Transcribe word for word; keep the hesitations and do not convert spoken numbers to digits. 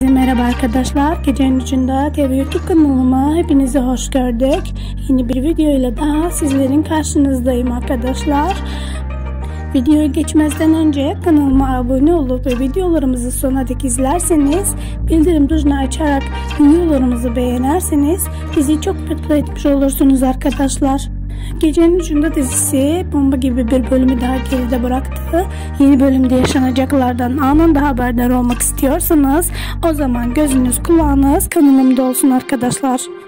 Merhaba arkadaşlar, Gecenin Ucunda T V YouTube kanalıma hepinizi hoş gördük. Yeni bir video ile daha sizlerin karşınızdayım arkadaşlar. Videoya geçmezden önce kanalıma abone olup ve videolarımızı sonuna dek izlerseniz, bildirim tuşunu açarak videolarımızı beğenirseniz bizi çok mutlu etmiş olursunuz arkadaşlar. Gecenin Ucunda dizisi bomba gibi bir bölümü daha geride bıraktı. Yeni bölümde yaşanacaklardan anında haberdar olmak istiyorsanız o zaman gözünüz kulağınız kanalımda olsun arkadaşlar.